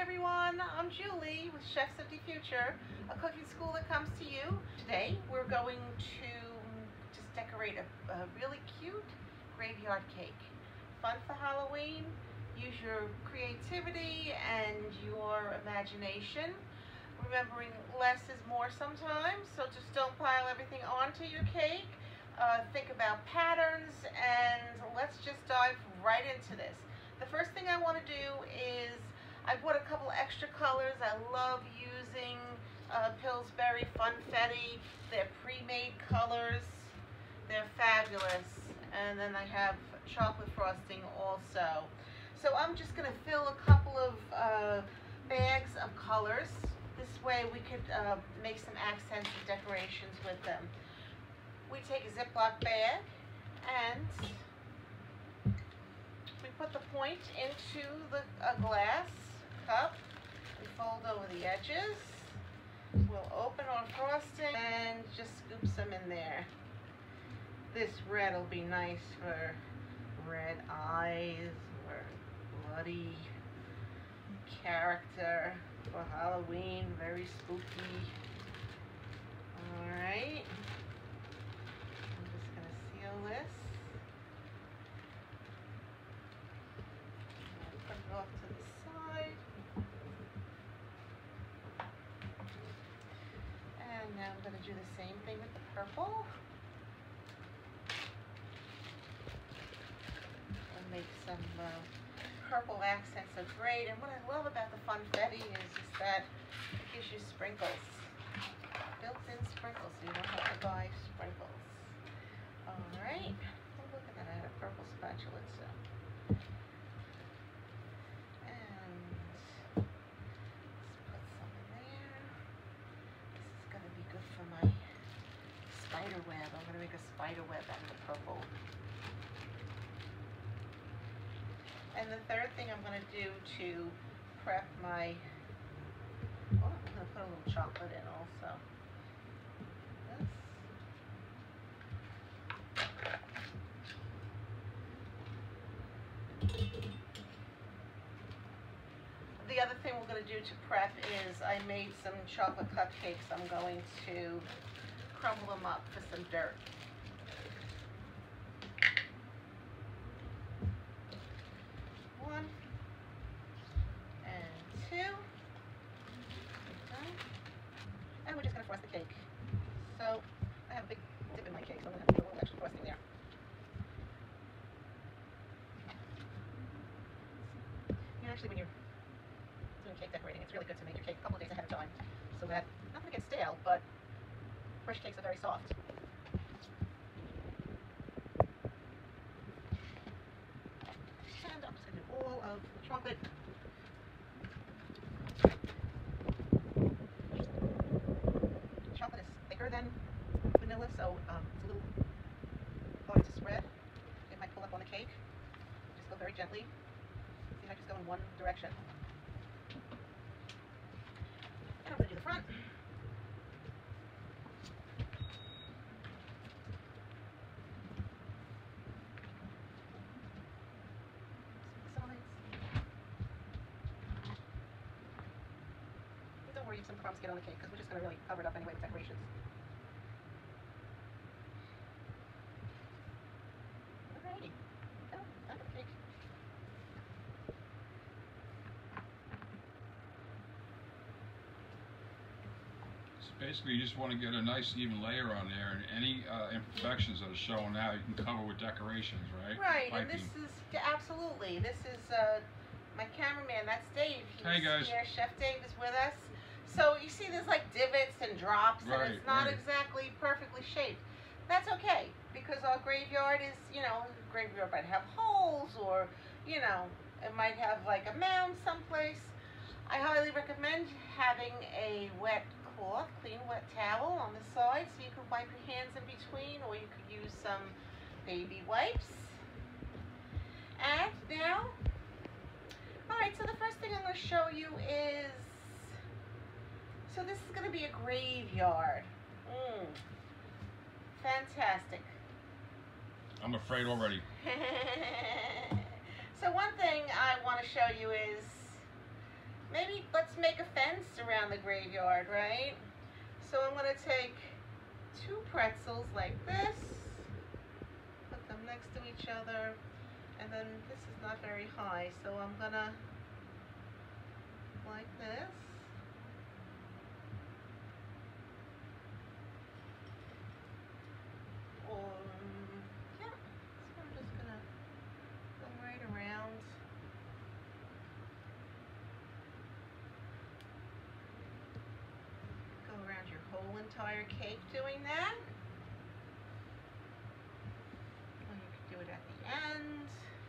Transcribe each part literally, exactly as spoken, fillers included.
everyone, I'm Julie with Chefs of the Future, a cooking school that comes to you. Today we're going to just decorate a, a really cute graveyard cake. Fun for Halloween, use your creativity and your imagination. Remembering less is more sometimes, so just don't pile everything onto your cake. Uh, think about patterns, and let's just dive right into this. The first thing I want to do is, I bought a couple extra colors. I love using uh, Pillsbury Funfetti. They're pre-made colors. They're fabulous. And then I have chocolate frosting also. So I'm just going to fill a couple of uh, bags of colors. This way we could uh, make some accents and decorations with them. We take a Ziploc bag and we put the point into the a glass cup. We fold over the edges. We'll open our frosting and just scoop some in there. This red will be nice for red eyes or bloody character for Halloween. Very spooky. Alright. I'm just going to seal this. Put it off to the side. And now I'm going to do the same thing with the purple. And make some uh, purple accents are great. And what I love about the Funfetti is, is that it gives you sprinkles. Built-in sprinkles, so you don't have to buy sprinkles. Alright. Oh, look at that. I had a purple spatula too. Spider web. I'm going to make a spider web out of the purple. And the third thing I'm going to do to prep my, oh, I'm going to put a little chocolate in also. This. The other thing we're going to do to prep is I made some chocolate cupcakes. I'm going to crumble them up for some dirt. One and two. And we're just going to frost the cake. So I have a big dip in my cake, so I'm going to have to put a little extra frosting there. You know, actually, when you're doing cake decorating, it's really good to make your cake a couple of days ahead of time, so that not going to get stale, but fresh cakes are very soft. And I'm just going to do all of the chocolate. Chocolate is thicker than vanilla, so um, it's a little hard to spread. It might pull up on the cake. Just go very gently. See, I just go in one direction. And I'm going to do the front. Don't worry if some crumbs get on the cake, because we're just going to really cover it up anyway with decorations. Alrighty. Oh, I got the cake. So basically, you just want to get a nice even layer on there, and any uh, imperfections that are showing out, you can cover with decorations, right? Right, Piping. and this is, absolutely, this is uh, my cameraman, that's Dave. He's Hey guys. here, Chef Dave is with us. So you see there's like divots and drops, Right, and it's not right. exactly perfectly shaped. That's okay, because our graveyard is, you know, graveyard might have holes, or, you know, it might have like a mound someplace. I highly recommend having a wet cloth, clean wet towel on the side, so you can wipe your hands in between, or you could use some baby wipes. And now, alright, so the first thing I'm going to show you is, so this is going to be a graveyard. Mm. Fantastic. I'm afraid already. So one thing I want to show you is maybe let's make a fence around the graveyard, right? So I'm gonna take two pretzels like this, put them next to each other, and then this is not very high, so I'm gonna, like this. Um, yeah, so I'm just gonna go right around. Go around your whole entire cake doing that. Or you could do it at the end.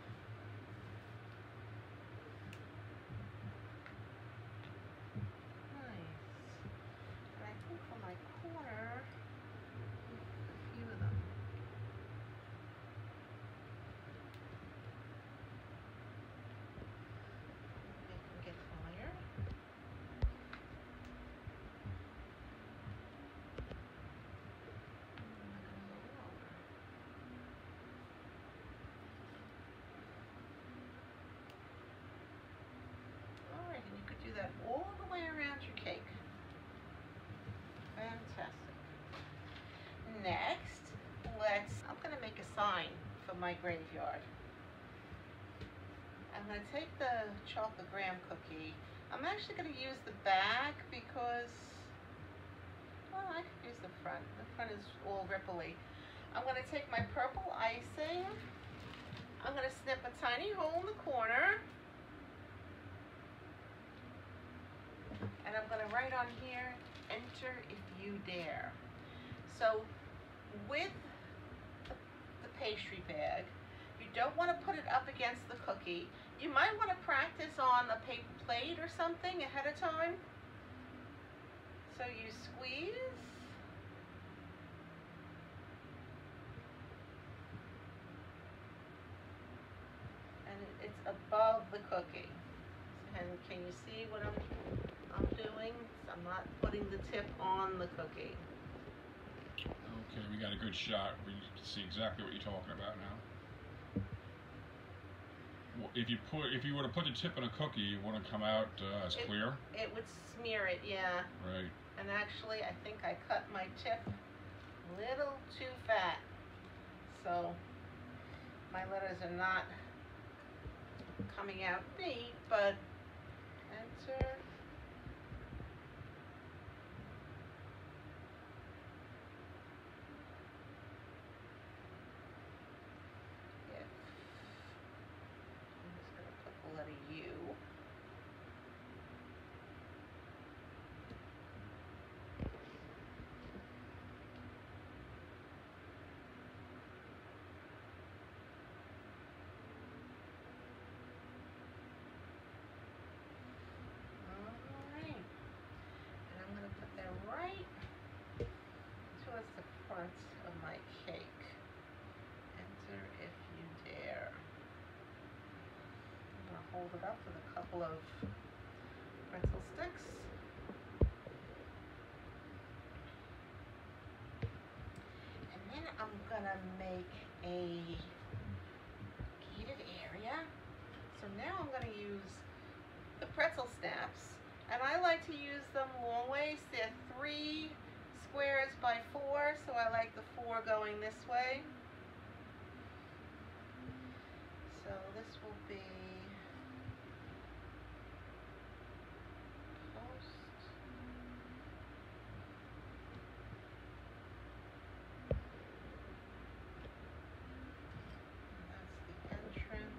Nice. And I think for my corner, a few of them. Make them get higher. Alright, and you could do that all the way around your cake. Fantastic. Next, let's, I'm going to make a sign for my graveyard. I'm going to take the chocolate graham cookie. I'm actually going to use the back because, well, I could use the front. The front is all ripply. I'm going to take my purple icing. I'm going to snip a tiny hole in the corner. And I'm going to write on here, enter if you dare. So with the, the pastry bag, you don't want to put it up against the cookie. You might want to practice on a paper plate or something ahead of time. So you squeeze. And it's above the cookie. And can you see what I'm, I'm doing? I'm not putting the tip on the cookie. Okay, we got a good shot. We can see exactly what you're talking about now. Well, If you put, if you were to put the tip in a cookie, it wouldn't come out uh, as It- clear, It would smear it, yeah. right? And actually, I think I cut my tip a little too fat. So my letters are not coming out neat, but enter. If. I'm just gonna put the letter U. Alright. And I'm going to put that right towards the front of my cake. Enter if you dare. I'm going to hold it up with a couple of pretzel sticks. And then I'm going to make a gated area. So now I'm going to use the pretzel snaps, and I like to use them long ways. They're three squares by four, so I like the four going this way. So this will be post. And that's the entrance.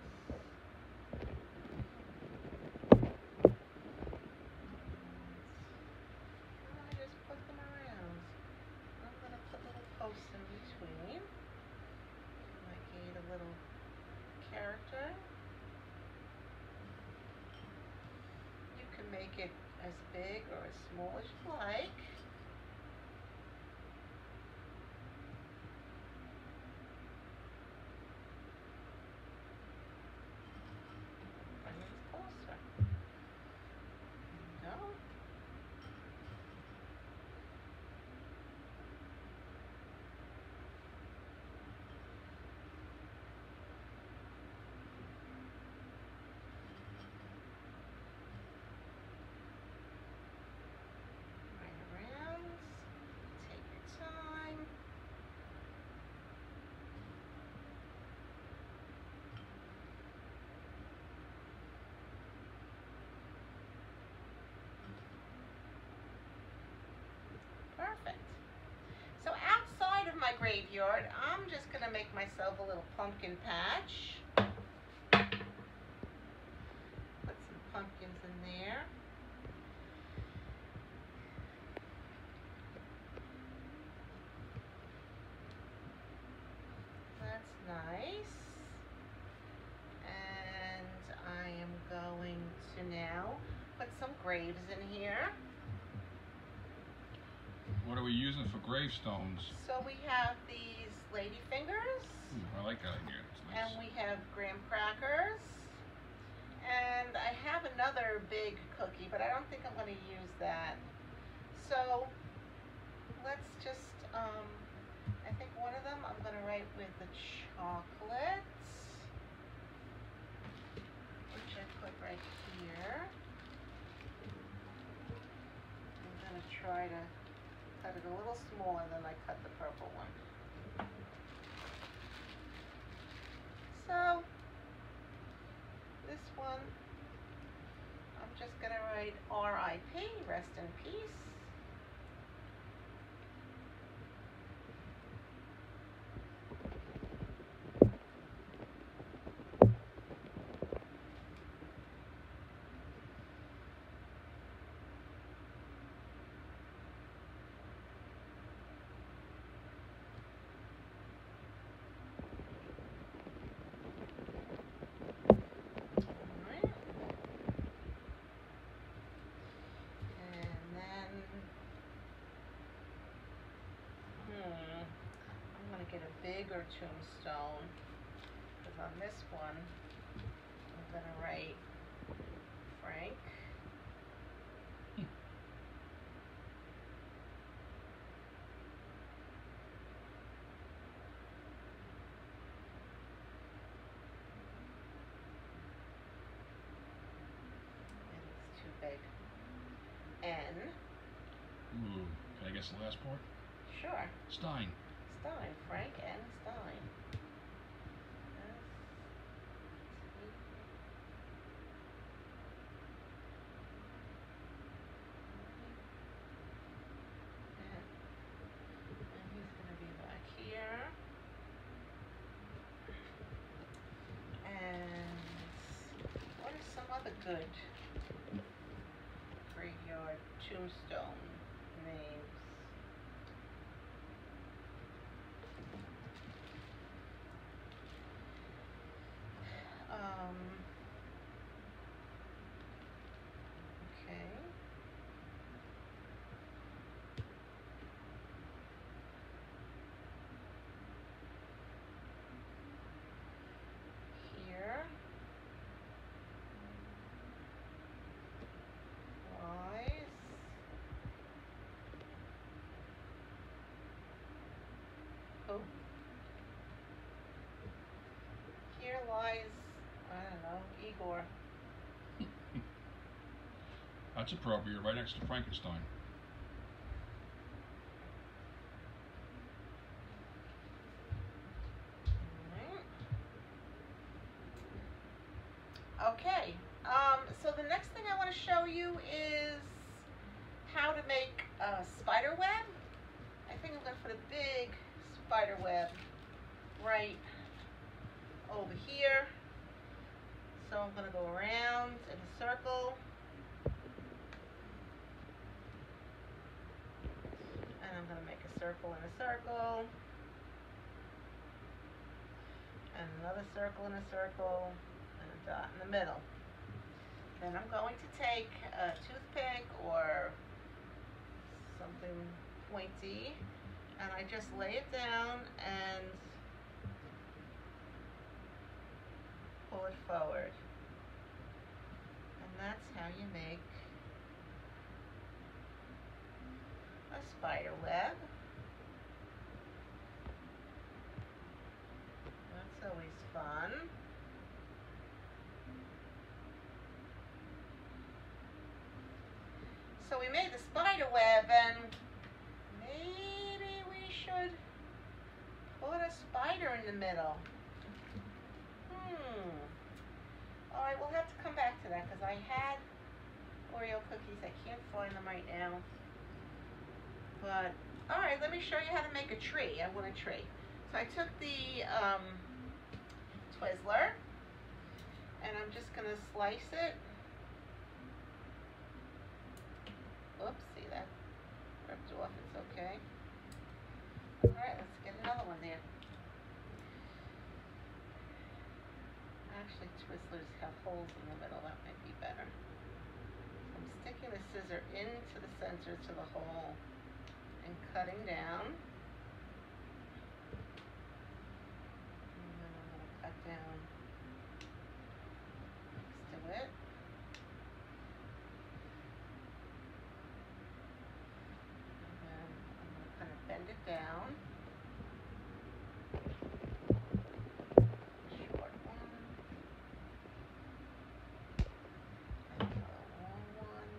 I just put them around. I'm going to put little posts in between. I gave a little character. You can make it as big or as small as you like. Bring it closer. There you go. graveyard, I'm just gonna make myself a little pumpkin patch. Put some pumpkins in there. That's nice. And I am going to now put some graves in here. What are we using for gravestones? So we have these lady fingers. Ooh, I like that idea. It's nice. And we have graham crackers. And I have another big cookie, but I don't think I'm going to use that. So let's just, um, I think one of them I'm going to write with the chocolates, which I put right here. I'm going to try to cut it a little smaller than I cut the purple one. So this one, I'm just going to write R I P, rest in peace. Get a bigger tombstone, because on this one I'm going to write Frank. And it's too big. N. Ooh, can I guess the last part? Sure. Stein. Stein, Frank N. Stein. And he's going to be back here. And what are some other good graveyard tombstone names? Um, okay. Here. Lies. Oh. Here lies, I don't know, Igor. That's appropriate, right next to Frankenstein. Okay, um, so the next thing I want to show you is how to make a spider web. I think I'm going to put a big spider web right over here. So I'm going to go around in a circle. And I'm going to make a circle in a circle. And another circle in a circle. And a dot in the middle. Then I'm going to take a toothpick or something pointy. And I just lay it down and pull it forward. And that's how you make a spider web. That's always fun. So we made the spider web, and maybe we should put a spider in the middle. Hmm. Alright, we'll have to come back to that because I had Oreo cookies. I can't find them right now. But, alright, let me show you how to make a tree. I want a tree. So I took the um, Twizzler, and I'm just gonna slice it. Oops, see that ripped off, it's okay. Alright, let's get another one there. Actually, Twizzlers have holes in the middle, that might be better. I'm sticking the scissor into the center to the hole and cutting down. And then I'm going to cut down next to it. And then I'm going to kind of bend it down. Short one. And a long one.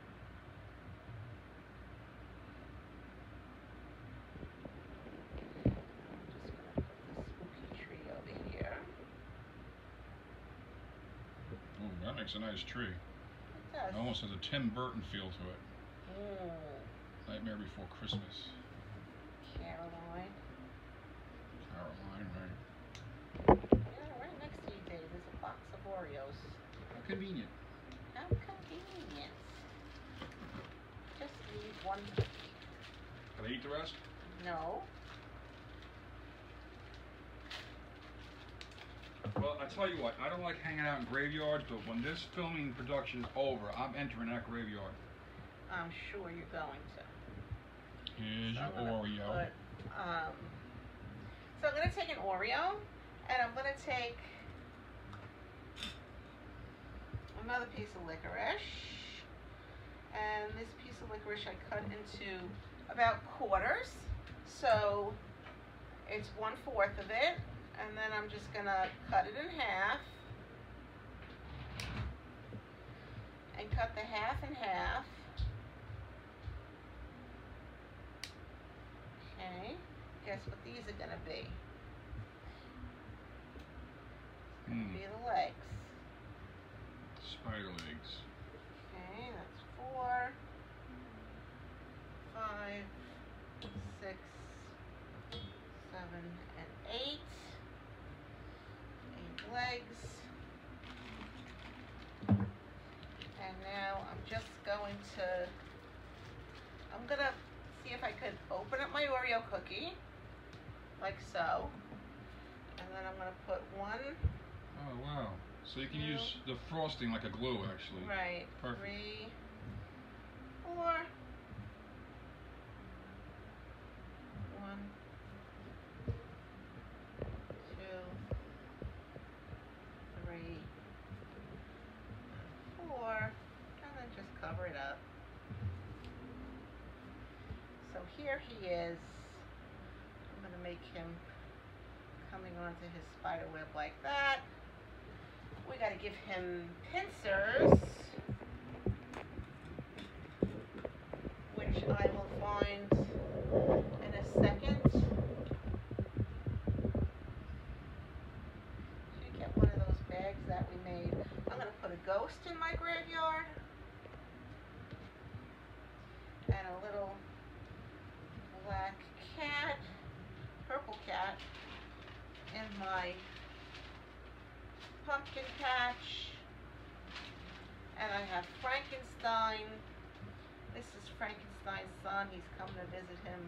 That makes a nice tree. It does. It almost has a Tim Burton feel to it. Mm. Nightmare Before Christmas. Caroline. Caroline, right. Yeah, right next to you, Dave, there's a box of Oreos. How convenient. How convenient. Just need one cookie. Can I eat the rest? No. Well, I tell you what, I don't like hanging out in graveyards, but when this filming production is over, I'm entering that graveyard. I'm sure you're going to. Here's So your I'm gonna Oreo. Put, um, so I'm going to take an Oreo, and I'm going to take another piece of licorice. And this piece of licorice I cut into about quarters. So it's one fourth of it. And then I'm just going to cut it in half. And cut the half in half. Okay. Guess what these are going to be? It's going to Mm. be the legs. Spider legs. Okay, that's four, five, six, seven, and eight. Eight legs. And now I'm just going to, I'm going to see if I could open up my Oreo cookie, like so. And then I'm going to put one, Oh, wow. So you can Two. use the frosting like a glue, actually. right, Perfect. three, four, one, two, three, four, and then just cover it up. So here he is. I'm going to make him coming onto his spider web like that. We got to give him pincers, which I will find in a second. Should get one of those bags that we made. I'm going to put a ghost in my graveyard and a little black cat, purple cat in my pumpkin patch. And I have Frankenstein. This is Frankenstein's son. He's coming to visit him.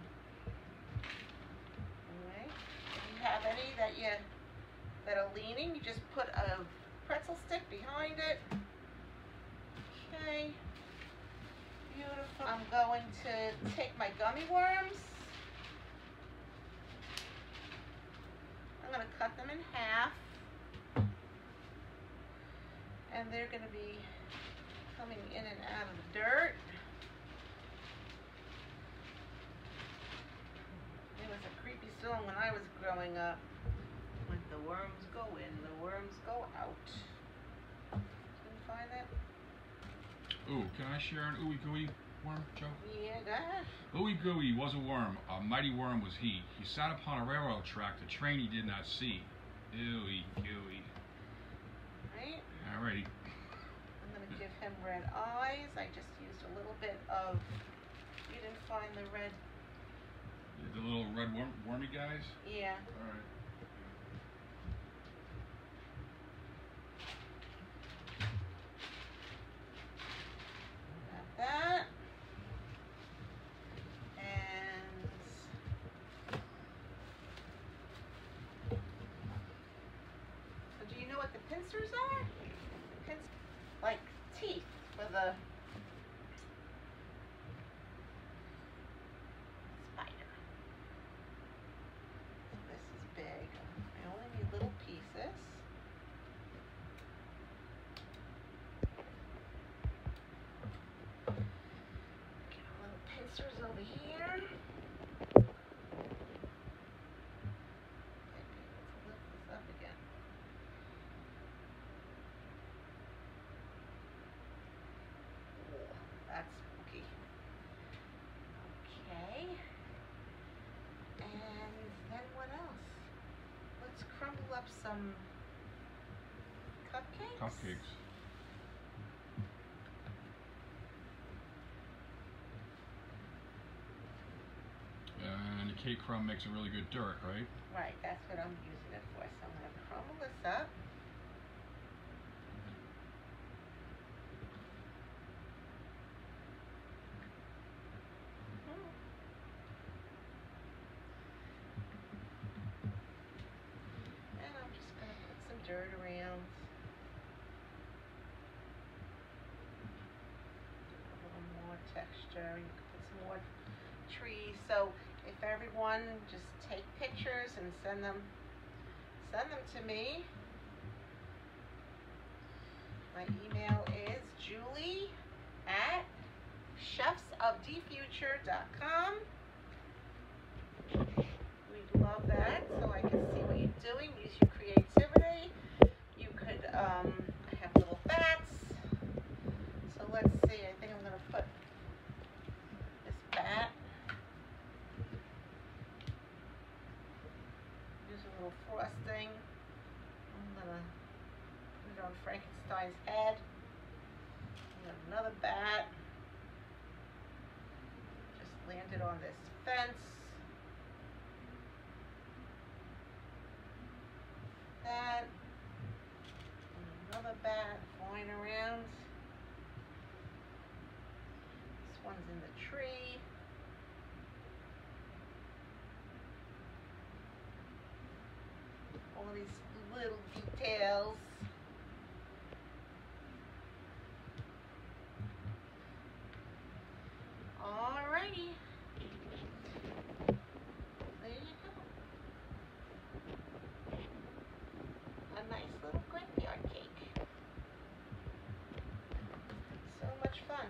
Anyway, if you have any that you that are leaning, you just put a pretzel stick behind it. Okay. Beautiful. I'm going to take my gummy worms. I'm going to cut them in half. And they're going to be coming in and out of the dirt. It was a creepy song when I was growing up. When the worms go in, the worms go out. Can you find that? Ooh, can I share an ooey gooey worm, Joe? Yeah, go ahead. Ooey gooey was a worm, a mighty worm was he. He sat upon a railroad track, the train he did not see. Ooey gooey. Right? Alrighty. I'm going to give him red eyes. I just used a little bit of, you didn't find the red, The little red worm, wormy guys? Yeah. Alright. Got that. And so do you know what the pincers are? Pin like teeth for the spider. So this is big. I only need little pieces. Get a little pincers over here. Maybe let's lift this up again. That's spooky. Okay. And then what else? Let's crumble up some cupcakes. Cupcakes. And the cake crumb makes a really good dirt, right? Right, that's what I'm using it for. So I'm going to crumble this up. And I'm just going to put some dirt around. A little more texture. You can put some more trees. So if everyone just take pictures and send them send them to me. My email is Julie at chefs of d future dot com. We'd love that, so I can see what you're doing. Use your creativity. You could um I have little bats. So let's see, I think I'm gonna put this bat. Use a little frosting. I'm gonna put it on Frankenstein's head. And then another bat. Just landed on this fence. That. And another bat flying around. This one's in the tree. All these little details. Alrighty. There you go. A nice little graveyard cake. So much fun.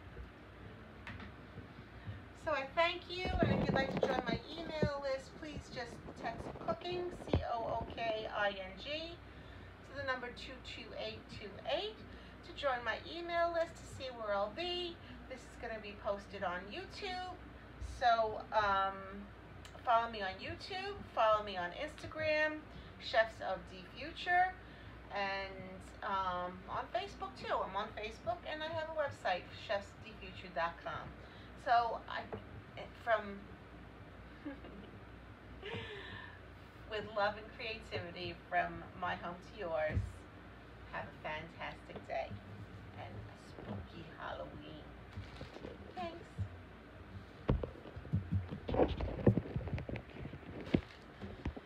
So I thank you, and if you'd like to join my email list, please just text cooking, C O O K I N G, to the number two two eight two eight to join my email list to see where I'll be. This is going to be posted on YouTube, so um, follow me on YouTube, follow me on Instagram, Chefs of D Future, and um, on Facebook too. I'm on Facebook, and I have a website, chefs d future dot com. So I, from with love and creativity from my home to yours.